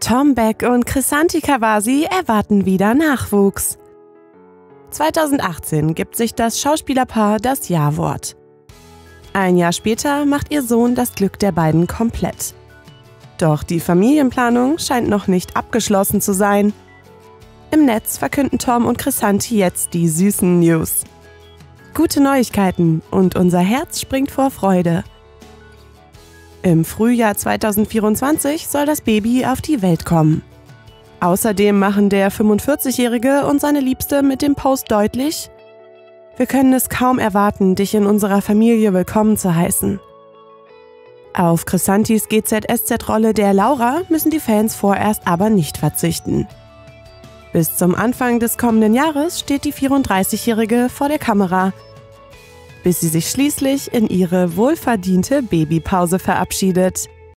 Tom Beck und Chrisanti Cavasi erwarten wieder Nachwuchs. 2018 gibt sich das Schauspielerpaar das Ja-Wort. Ein Jahr später macht ihr Sohn das Glück der beiden komplett. Doch die Familienplanung scheint noch nicht abgeschlossen zu sein. Im Netz verkünden Tom und Chrisanti jetzt die süßen News. Gute Neuigkeiten und unser Herz springt vor Freude. Im Frühjahr 2024 soll das Baby auf die Welt kommen. Außerdem machen der 45-Jährige und seine Liebste mit dem Post deutlich: Wir können es kaum erwarten, dich in unserer Familie willkommen zu heißen. Auf Chrisantis GZSZ-Rolle der Laura müssen die Fans vorerst aber nicht verzichten. Bis zum Anfang des kommenden Jahres steht die 34-Jährige vor der Kamera, bis sie sich schließlich in ihre wohlverdiente Babypause verabschiedet.